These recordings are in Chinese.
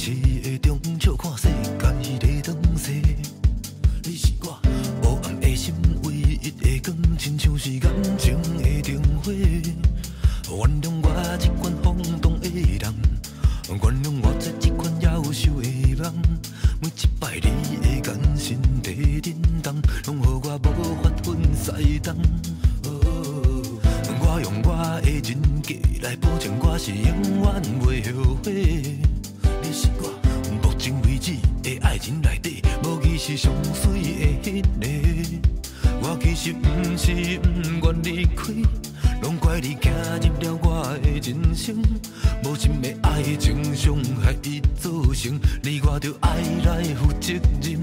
市的中笑看世界在转西。你是我无暗的心唯一的光，亲像是感情的灯火。原谅我这款放荡的人，原谅我做这款夭寿的梦。每一摆你的眼神在震动，拢予我无法分西东。我用我的人格来保证，我是永远袂后悔。你是我目前为止的爱情内底，无疑是上水的迄个。我其实不是不愿离开，拢怪你走入了我的人生。无心的爱情伤害已造成，你我着爱来负责任。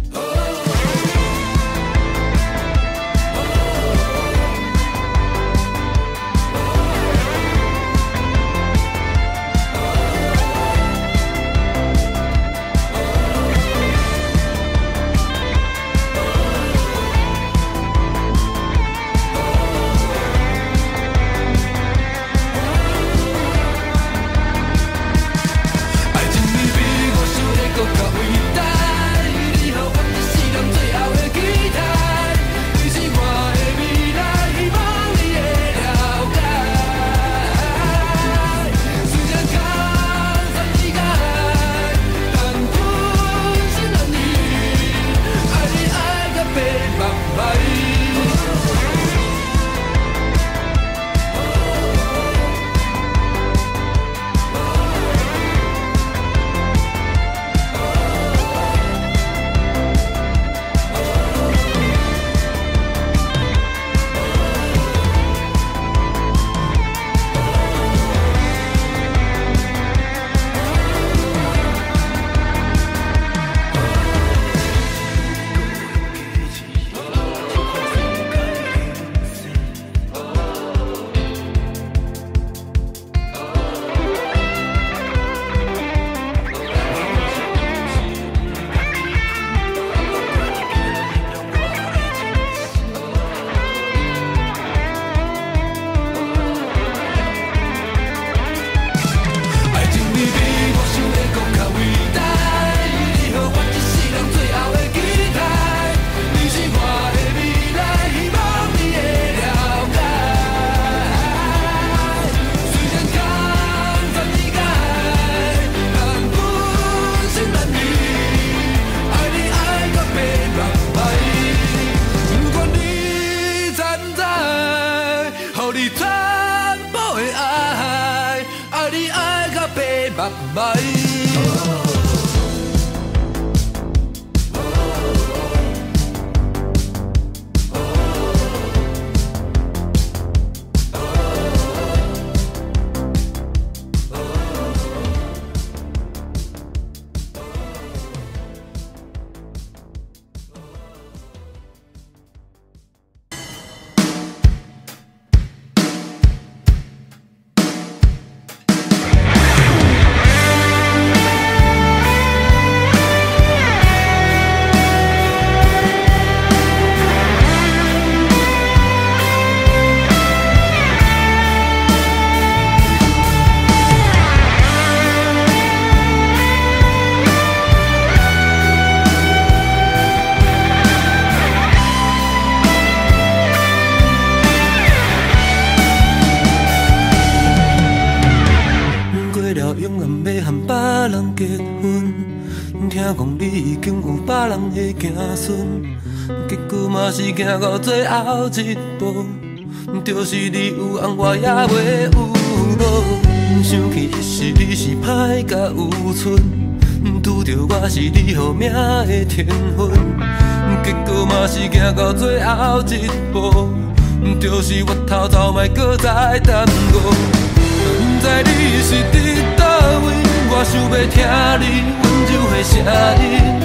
听讲你已经有别人的子孙，结果嘛是行到最后一步，就是你有红我也袂有无。想起迄时你是歹甲有寸，拄着我是你好命的天分，结果嘛是行到最后一步，就是我头走莫搁再耽误。不知你是伫倒位，我想要听你温柔的声音。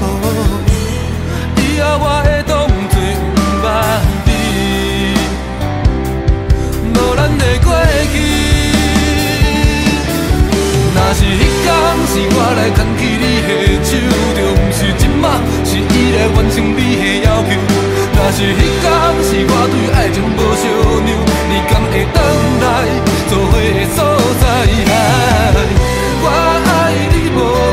以后我会当作不捌你，无咱的过去。若是迄天是我来牵起你的手，就不是即马是伊来完成你的要求。若是迄天是我对爱情无相让，你敢会回来做伙的所在？我爱你无。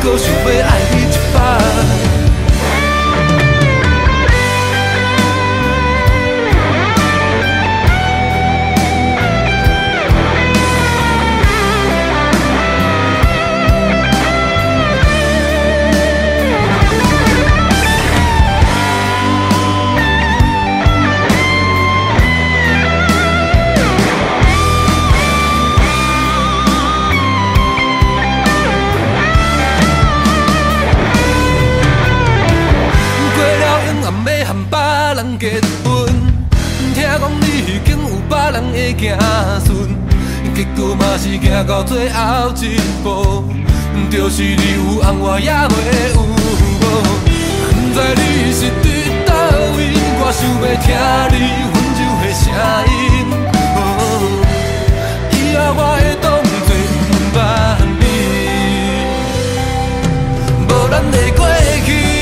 搁想要爱你一摆。结婚，听讲你已经有别人的子孙，结果嘛是行到最后一步，就是你有红我也袂有。不知你是伫倒位，我想要听你温柔的声音。以后我会当作不捌你，无咱的过去。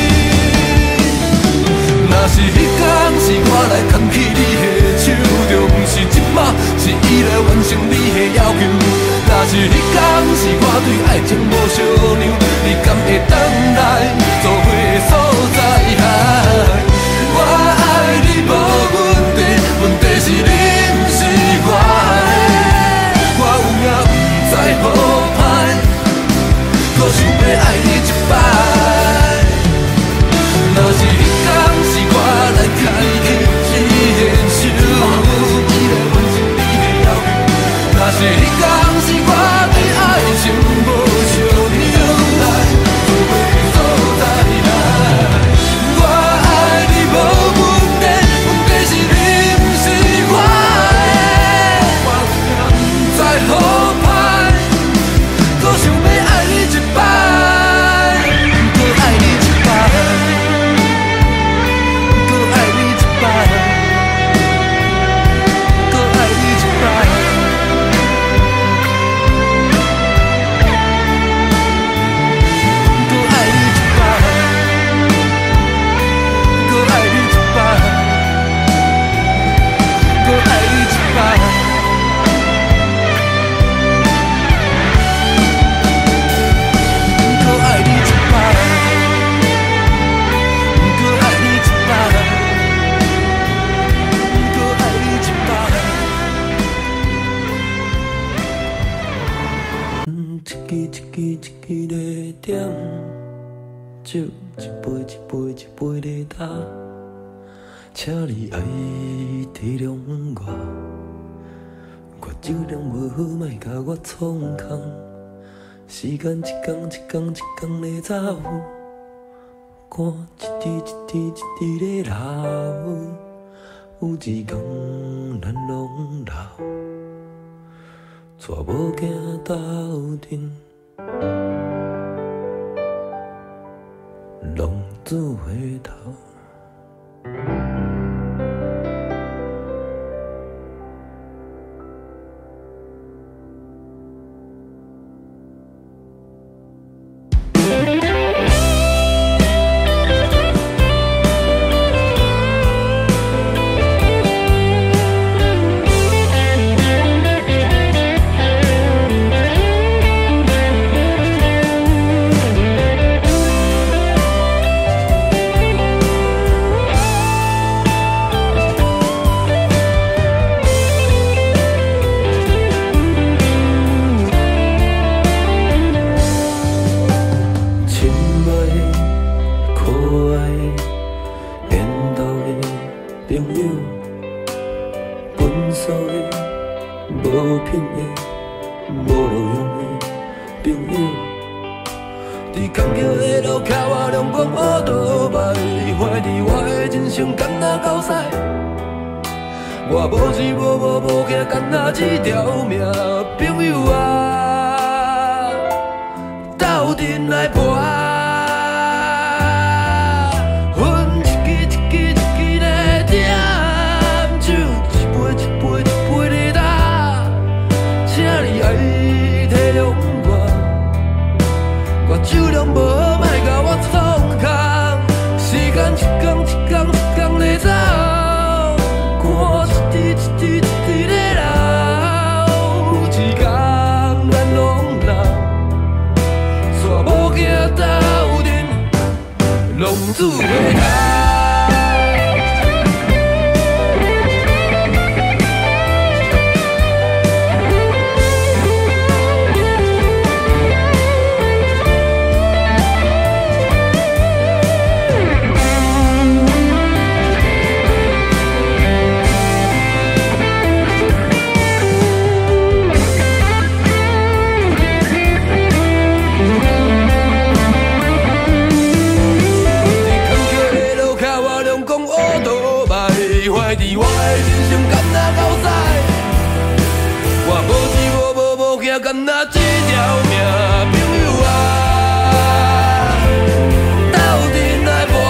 若是迄天是我来牵起你的手，就不是即马是伊来完成你的要求。若是迄天是我对爱情无相让，你敢会等来做伙的所在？我爱你无问题，问题是你不是我的。我有影不知好歹，搁想要爱你一摆。若是迄天是我来开启你的手，伊来完成你的要求。若是迄天是我对爱情无相让，做伙的所在我爱你无问题，问题是你不是我的。我有影不知好歹，搁想要爱你一摆，搁爱你一摆。酒一杯一杯一杯在干，请你爱体谅我，我酒量无好，莫甲我创空。时间一天一天一天在走，汗一滴一滴一滴在流，有一天咱拢老，带某囝斗阵。浪子回头。我无钱无囝，干那一条命，朋友啊，斗阵来搏。阮一支一支一支在点酒，一杯一杯一杯在干，请你爱体谅我酒量无好，莫甲我创空。时间一天一天一天在走。一滴一滴在流，有一天咱拢老，带某囝厝袂通。怀疑我的人生敢若狗屎，我无钱无囝，敢若一条命。朋友啊，斗阵来搏，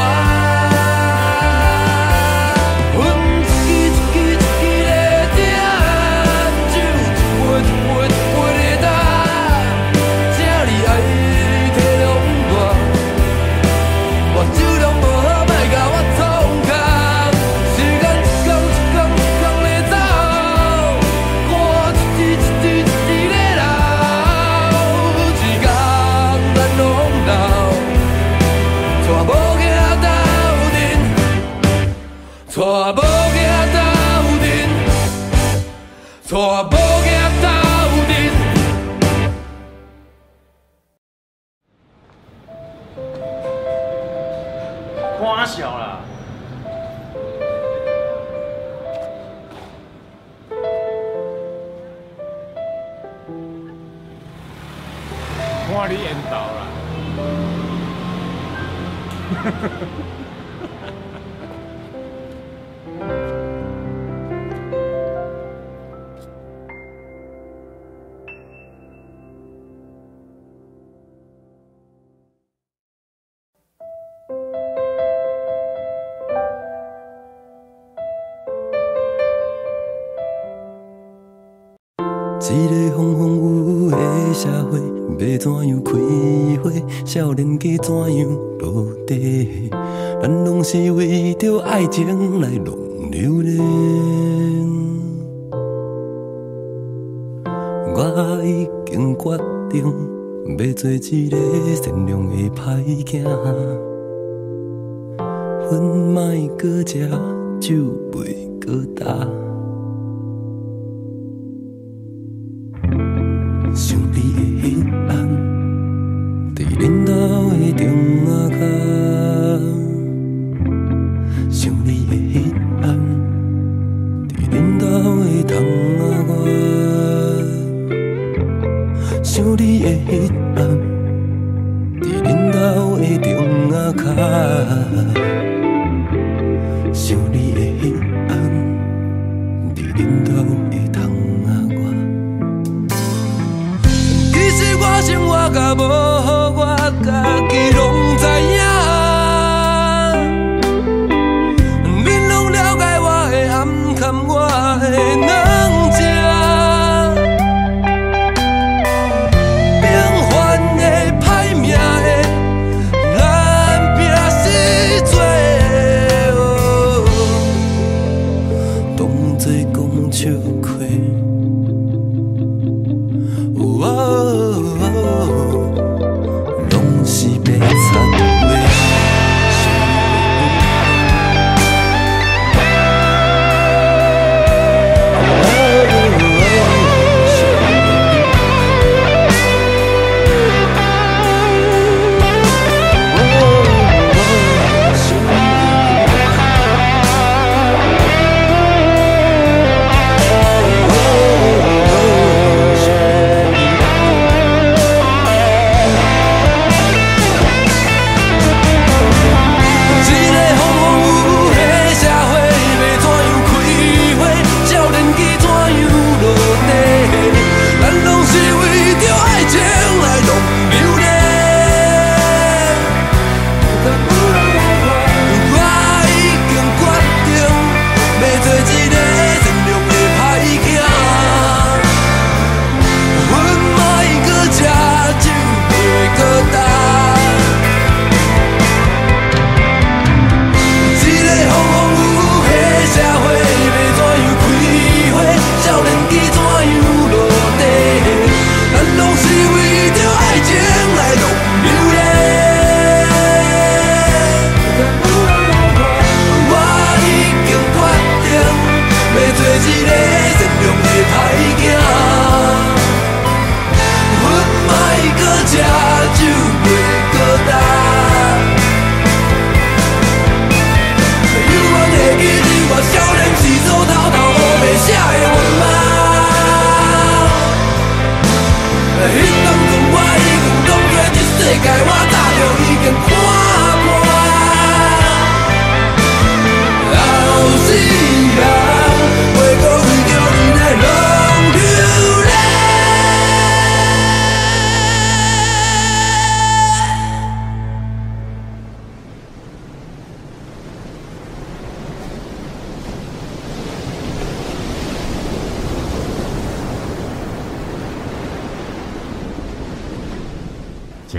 阮一支一支咧喝，酒一杯一杯咧干，正你爱体谅我，我酒量无好，莫甲我创空。带某囝斗阵，带某囝斗阵。 欢笑啦！看你缘投啦！ 一个风风雨雨的社会，要怎样开花？少年家怎样落地？咱拢是为着爱情来弄流连。我已经决定要做一个善良的歹囝，粉莫搁食，酒袂搁干。想你的迄暗，伫恁兜的中仔脚。想你的迄暗，伫恁兜的窗仔外。想你的迄暗，伫恁兜的中仔脚。想你的迄暗，伫恁兜的窗仔外。我生活甲无好，我家己拢知影。恁拢了解我的暗坎，我的软情。平凡的、歹命的，咱拼死做。当作讲笑话。拢是白菜。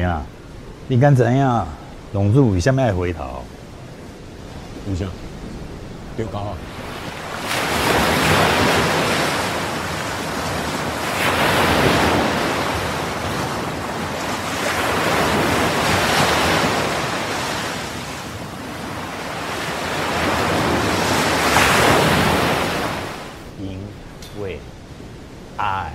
啥？你敢知影龙珠为什么爱回头？ 为啥？丢高啊！ 因为爱。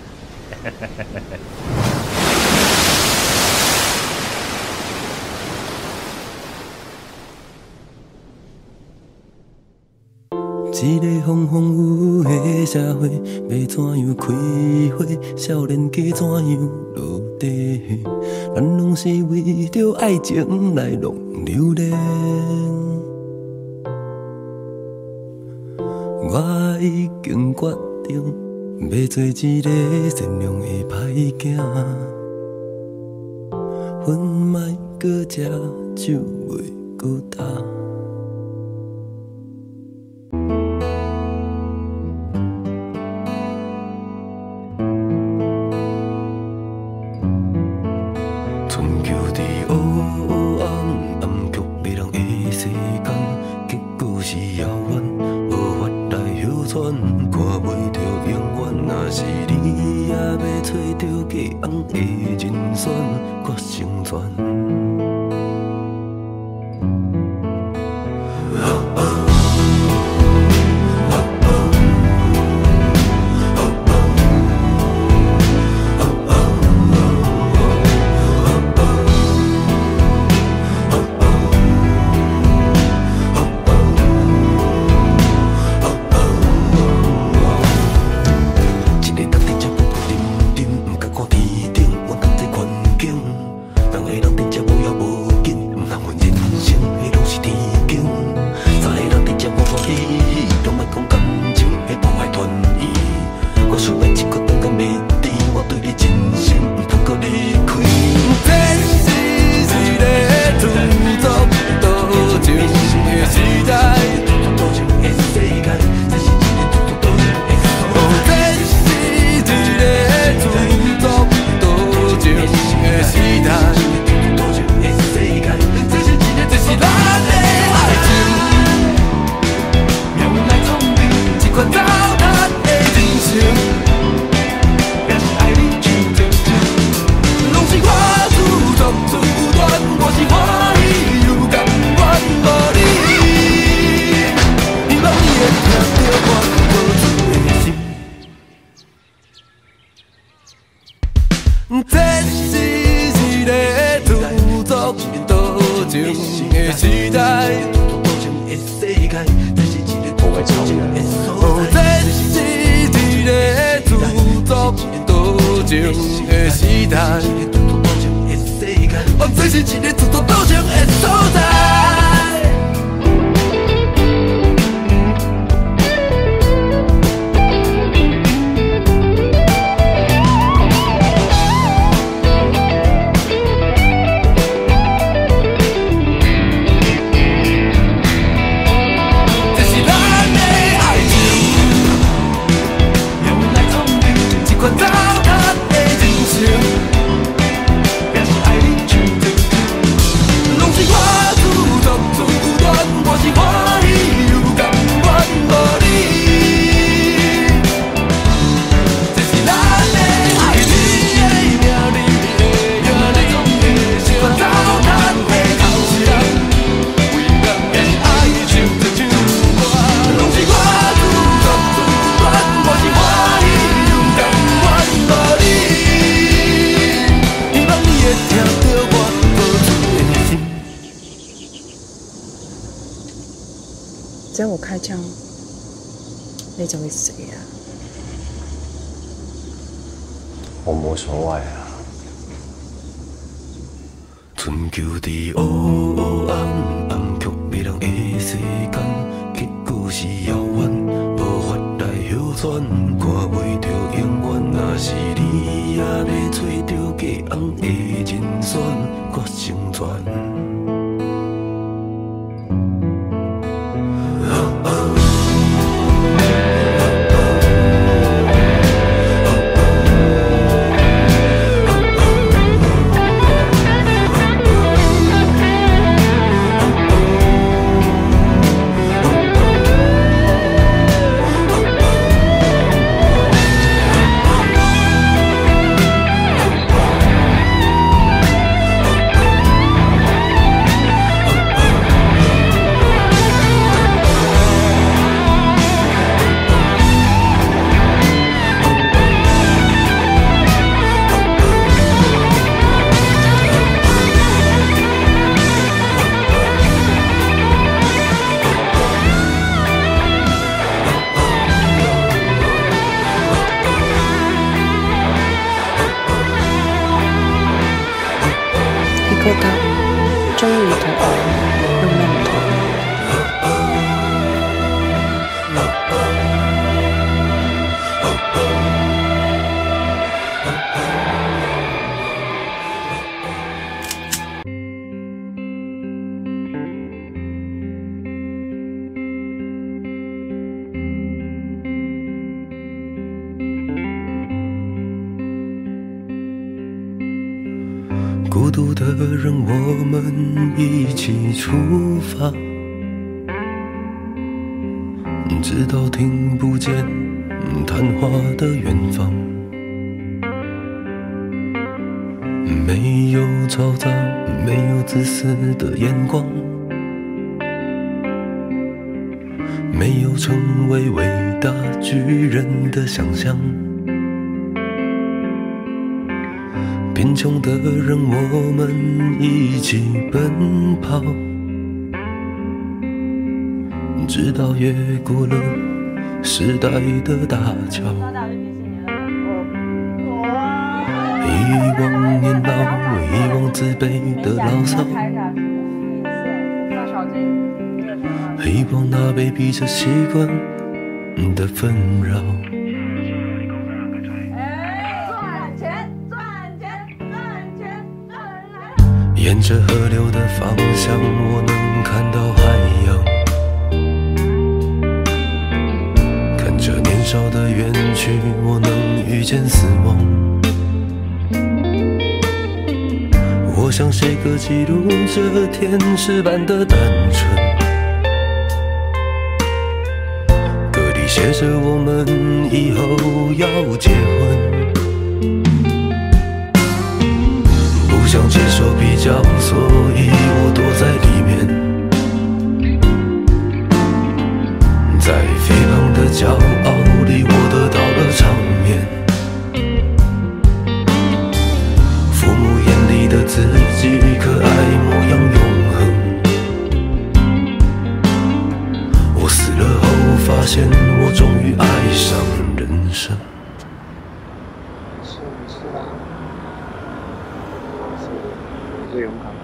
一个风风雨雨的社会，要怎样开花？少年家怎样落地？咱拢是为着爱情来弄流连。我已经决定，要做一个善良的歹囝，烟莫搁食，酒袂搁干。 只要我开枪，你就會死啊！ 我冇所謂啊。 春秋伫烏烏暗暗，卻袂人的世間，結果是遙遠，無法來繞轉，看袂着永遠。若是你也要找着假紅的人選，我成全。 孤独的人，我们一起出发，直到听不见谈话的远方。没有嘈杂，没有自私的眼光，没有成为伟大巨人的想象。贫穷的人，我们一起奔跑，直到越过了时代的大桥。遗忘年老，遗忘自卑的牢骚，遗忘那被逼着习惯的纷扰。沿着河流的方向，我能看到海洋，看着年少的远去，我能遇见死亡。我想写歌记录这天使般的单纯，歌里写着我们以后要结婚。不想接受比较，所以我躲在里面，在肥胖的骄傲里，我得到了场面。父母眼里的自己，可爱模样永恒。我死了后发现，我终于爱上人生。 最勇敢。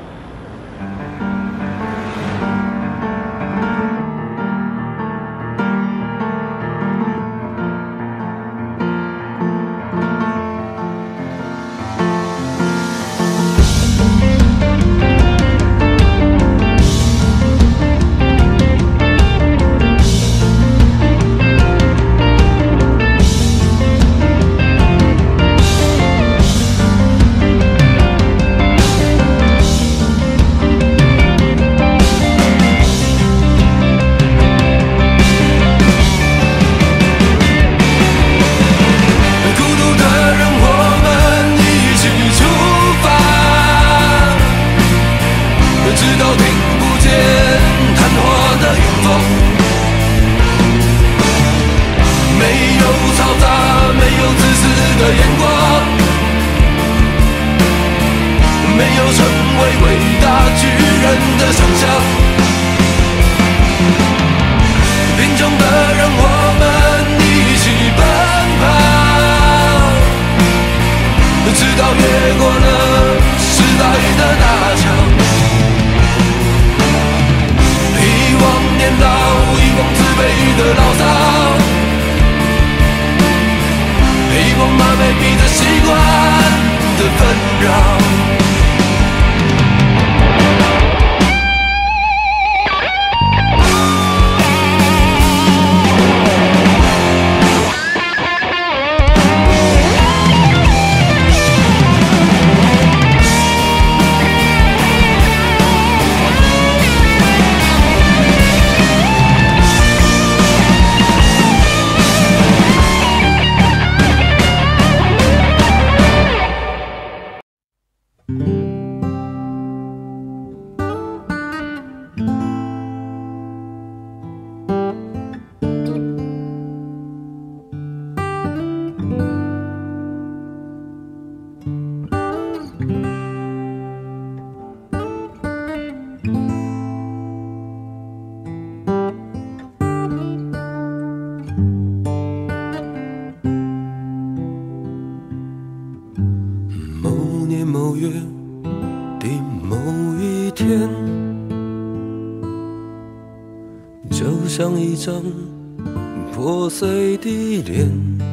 就像一张破碎的脸，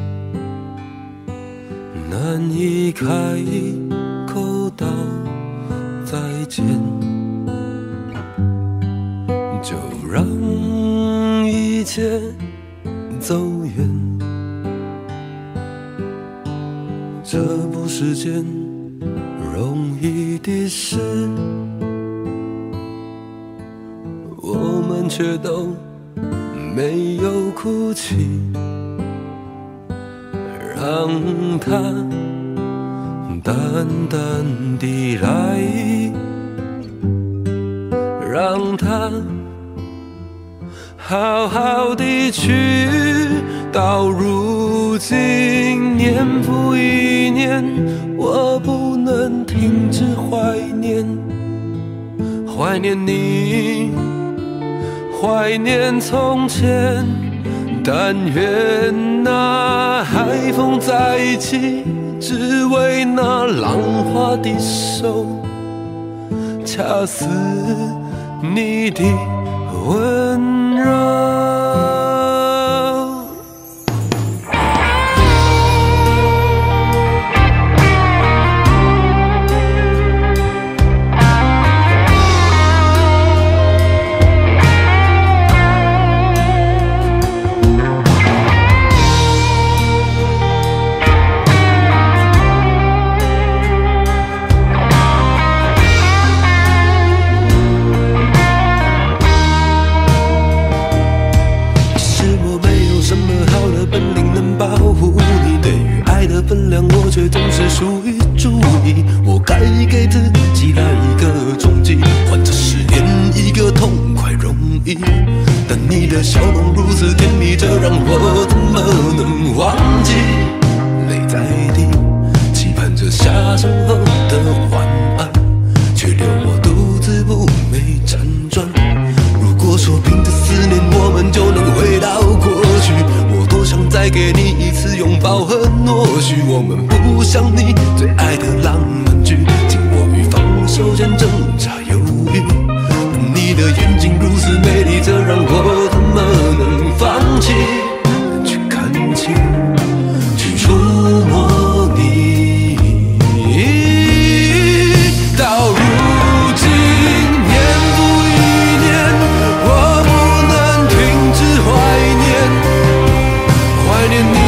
难以开口道再见，就让一切走远。这不是件容易的事，我们却都没有哭泣，让它淡淡地来，让它好好地去。到如今年复一年，我不能停止怀念，怀念你，怀念从前。但愿那海风再起，只为那浪花的手，恰似你的温柔。我却总是疏于注意，我该给自己来一个冲击，换这10年一个痛快容易。但你的笑容如此甜蜜，这让我怎么能忘记？泪在滴，期盼着下山后的晚安，却留我独自不美辗转。如果说凭着思念我们就能回到过去，我多想再给你一次拥抱和诺许。我们不像你最爱的浪漫剧，紧握与放手间挣扎犹豫。你的眼睛如此美丽，这让我怎么能放弃？去看清，去触摸你。到如今年复一年，我不能停止怀念，怀念你。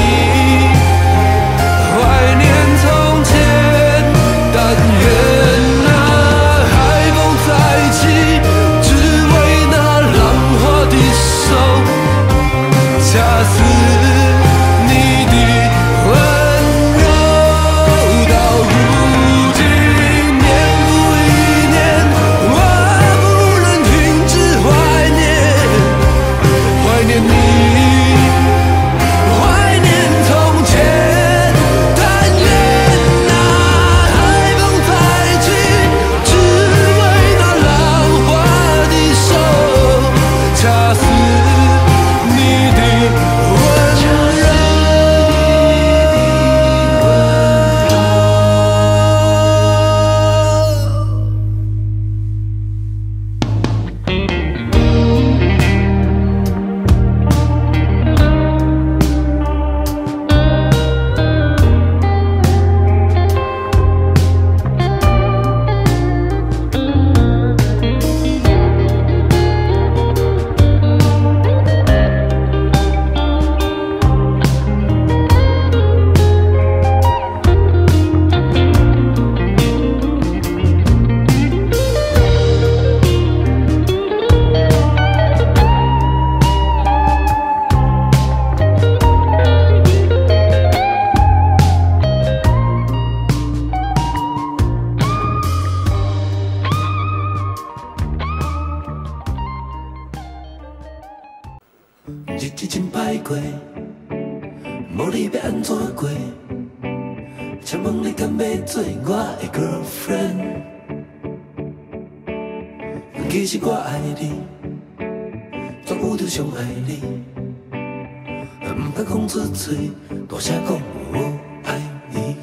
日子真歹过，无你要安怎过？请问你敢要做我的 girlfriend？ 其实我爱你，全有着上爱你，不敢讲出嘴，大声讲我爱你。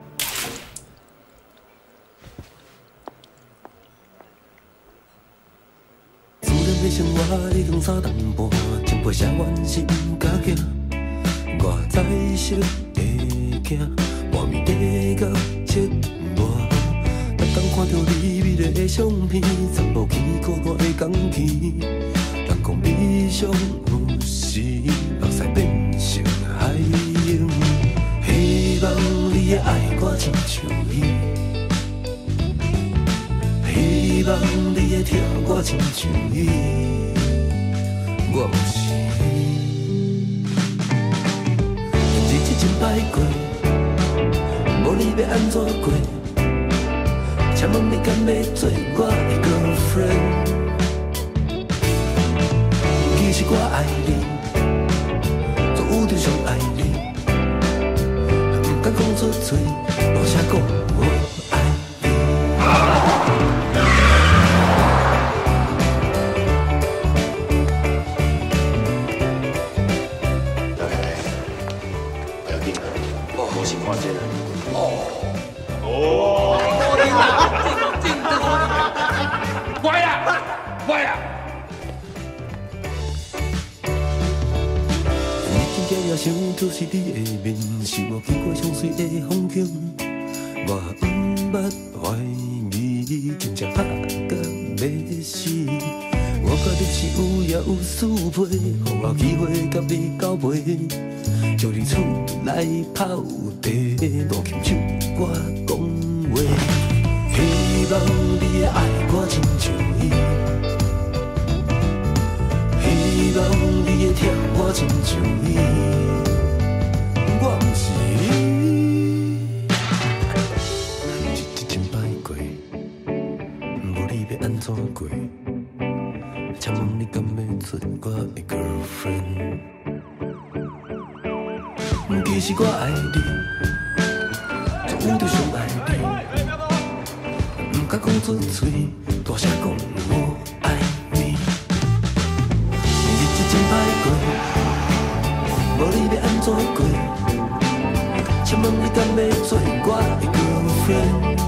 自然的生活，你讲3顿半，情陪写完是不敢行。我在识的囝，半暝地到7外，逐天看着你美丽的相片，散步去孤单的港墘，人讲理想有时目屎变成海涌，希望你会爱我亲像伊。 我亲像伊，我不是。日子真歹过，无你要安怎过？请问你敢要做我的 girlfriend？ 其实我爱你，做有着上爱你，不敢讲出嘴，大声讲我爱你。 不要定了，我先挂件了。 歪啦，歪啦！ 你真正也想就是你的面，是我见过上水的风景。我不捌怀疑，真正拍甲要死。我甲你是有也有私配，予我机会甲你交陪，叫你厝来泡茶，无牵手我讲话。希望你的爱我亲像伊，希望你会疼我亲像伊，我不是你。日子真歹过，无你要安怎过？请问你敢要做我的 girlfriend？ 其实我爱你，做有着上爱你，不敢讲出嘴，大声讲我爱你。日子真歹过，无你要安怎过？请问你敢要做我的 girlfriend？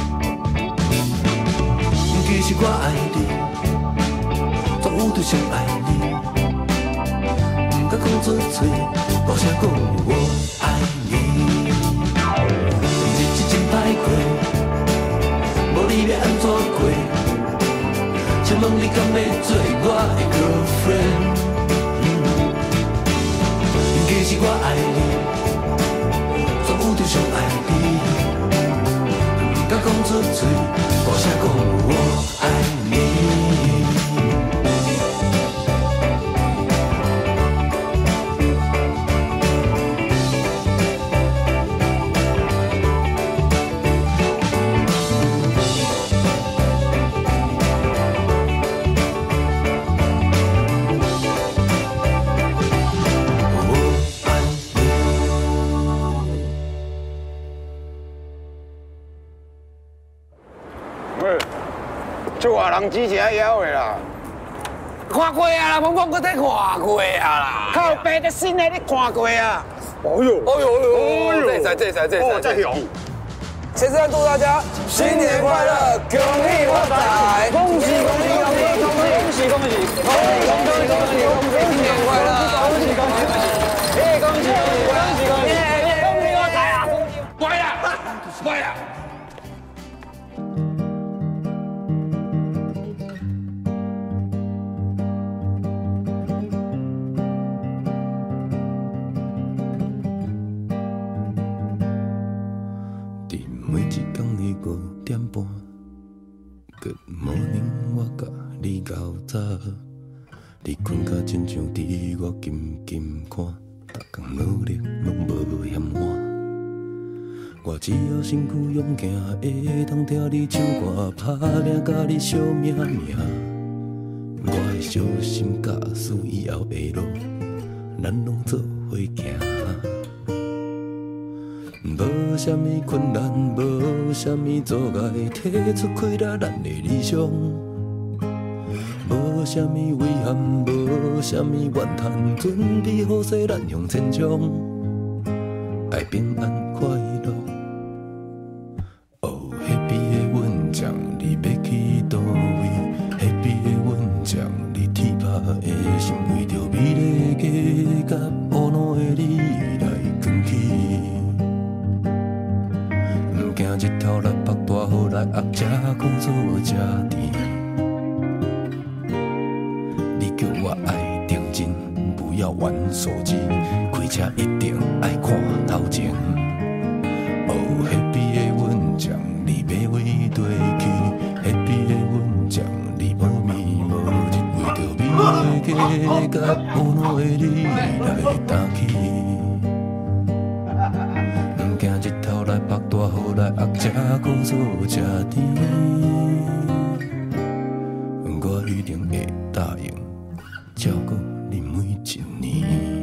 其实我爱你，做有着上爱你，不敢讲出嘴，大声讲我爱你。日子真歹过，无你要安怎过？请问你敢要做我的 girlfriend？ 其实我爱你，做有着上爱你，不敢讲出嘴，大声讲我爱你。 做外人之前要的啦，看过啊啦，懵懵搁在看过啊啦，靠背的新的你看过啊？哦呦，哦呦哦呦，这雄！先生祝大家新年快乐，恭喜发财，恭喜恭喜恭喜恭喜恭喜恭喜恭喜恭喜恭喜恭喜新年快乐，恭喜恭喜恭喜，耶恭喜恭喜恭喜恭喜耶恭喜发财啊！乖呀，乖呀。Good morning， 我甲你较早，你困甲亲像伫我金金看，逐工努力拢无嫌晚。我只要身躯勇行，会当听你唱歌，打拼甲你相命命。我会小心驾驶以后的路，咱拢做伙行。无啥物困难，无啥物阻碍，提出开了咱的理想。无啥物遗憾，无啥物怨叹，准备好势咱向前冲。爱平安快乐。哦，Happy 的阮将你要去倒位 ？Happy 的阮将你铁拍的心，为着美丽的家甲乌烂的你来卷起。惊日头来曝大雨来压车搁做车甜，你叫我爱认真，不要玩手机，开车一定爱看头前。哦，Happy 的阮将你马尾对去 ，Happy 的阮将你无眠。 甲懊恼的你来担起，毋惊日头来曝大雨来压这苦做这甜，我一定会答应照顾你每一年。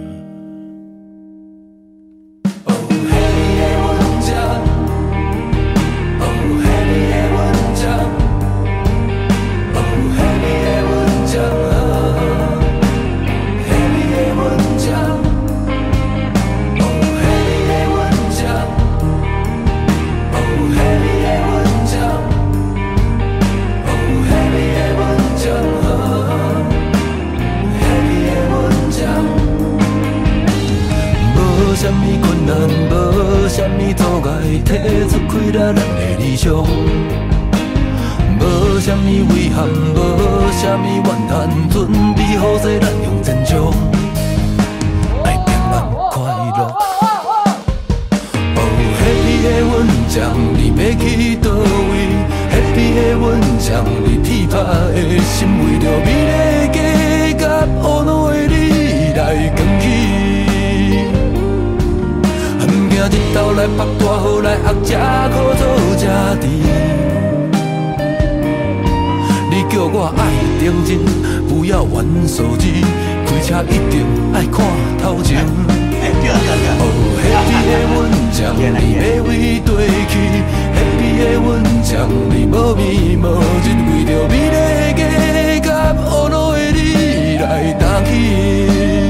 无啥物困难，无啥物阻碍，提出开了咱的理想。无啥物遗憾，无啥物怨叹，准备好势咱用坚强，爱平安快乐。哦，Happy 的阮将，你要去倒位 ？Happy 的阮将，你铁拍的心为着美丽家甲懊恼的你来扛起。日头来曝大雨来压这苦做这甜，你叫我爱认真，不要玩手机，开车一定爱看头前。哦，Happy 的阮将你要为对去 ，Happy 的阮将你无眠无日，为着美丽家甲懊恼的你来担起。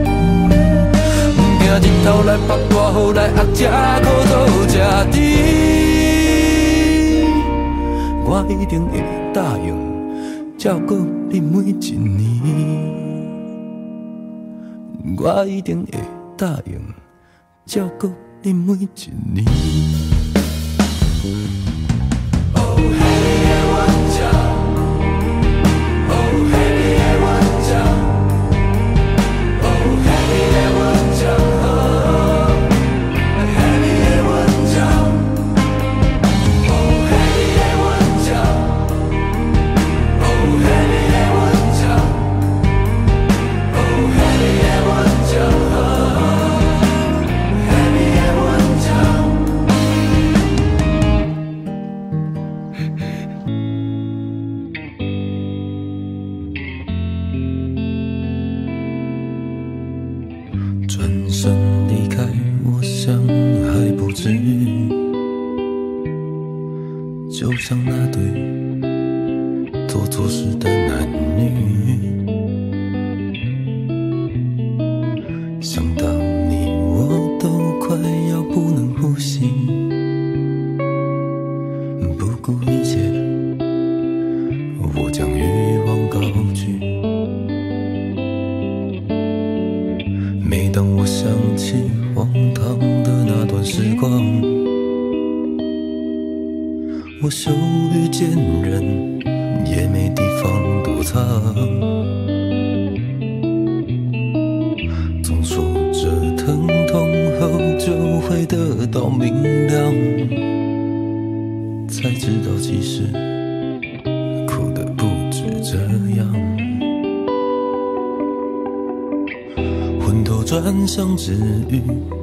日头来曝大雨来压这苦做这甜，我一定会答应照顾你每一年，我一定会答应照顾你每一年。转身离开，我想还不至于，就像那对做错事的男女。想到你，我都快要不能呼吸，不顾一切，我将欲望高举。每当我想起荒唐的那段时光，我羞于见人，也没地方躲藏。总说着疼痛后就会得到明亮，才知道其实苦的不止这样。昏头转向之余，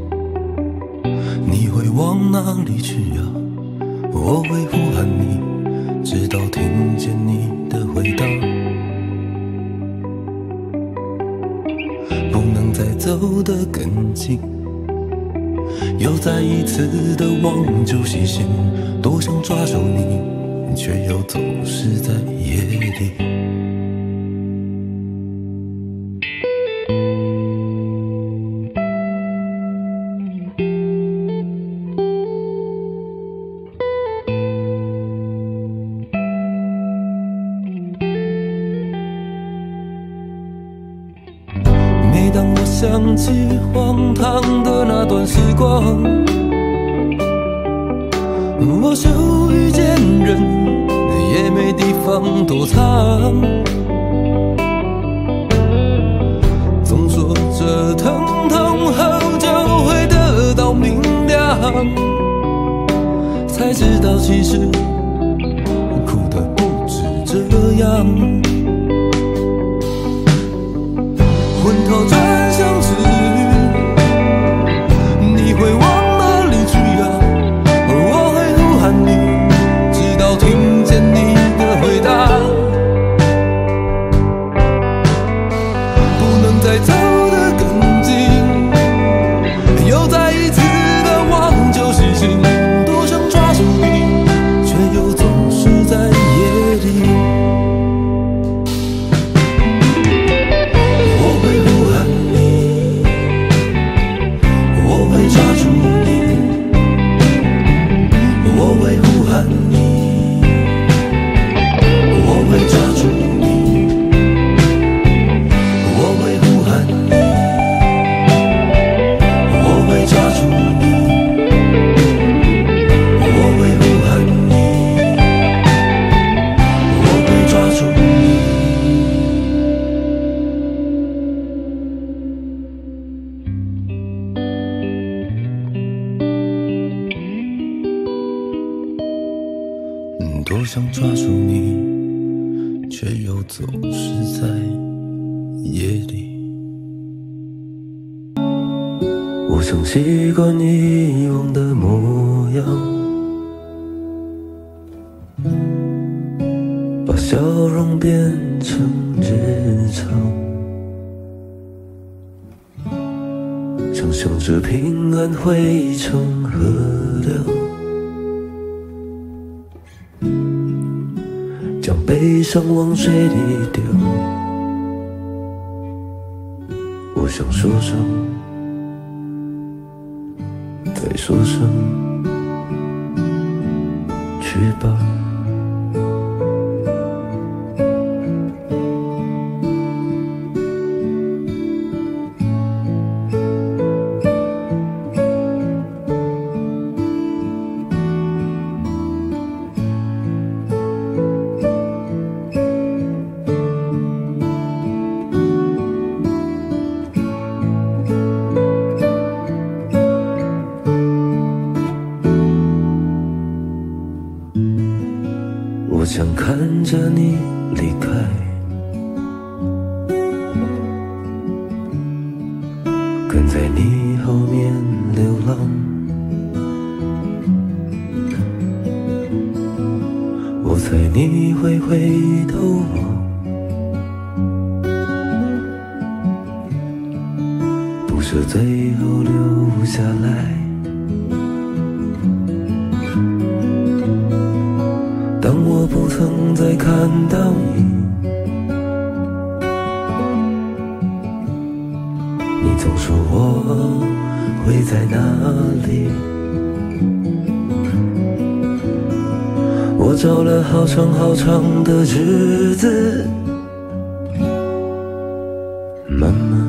你会往哪里去啊？我会呼喊你，直到听见你的回答。不能再走得更近，又再一次的望旧细心，多想抓住你，却又走失在夜里。每当我想起荒唐的那段时光，我羞于见人，也没地方躲藏。总说着疼痛后就会得到明亮，才知道其实苦的不止这样。 昏头转向指引，你会往哪里去啊？我会呼喊你，直到听见你的回答。不能再走得更近，又再一次的往旧习性，多想抓住你，却又总是在夜里。我会呼喊你，我会抓住你，我会呼喊你，我会抓住你，我会呼喊你，我会抓住你，我会呼喊你，我会抓住你。多想抓住你，却又总是在夜里。我想习惯以往的模样，把笑容变成日常，想象着平安汇成河流，将悲伤往水里丢。我想说声，再说声，去吧。我想看着你离开，跟在你后面流浪，我猜你会回头望，不舍最后留下来。当我不曾再看到你，你总说我会在哪里。我找了好长好长的日子，慢慢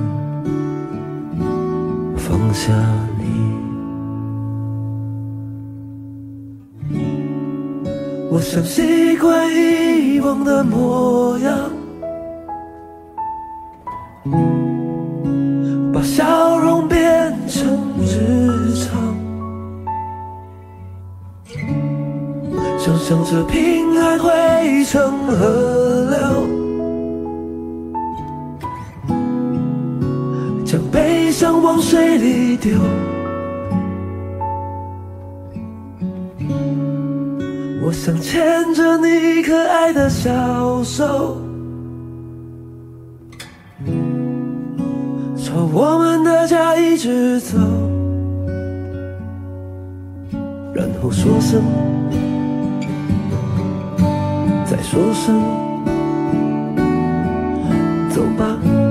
放下你。我想习惯以往的模样，把笑容变成日常，想象着平安汇成河流，将悲伤往水里丢。我想牵着你可爱的小手，朝我们的家一直走，然后说声，再说声，走吧。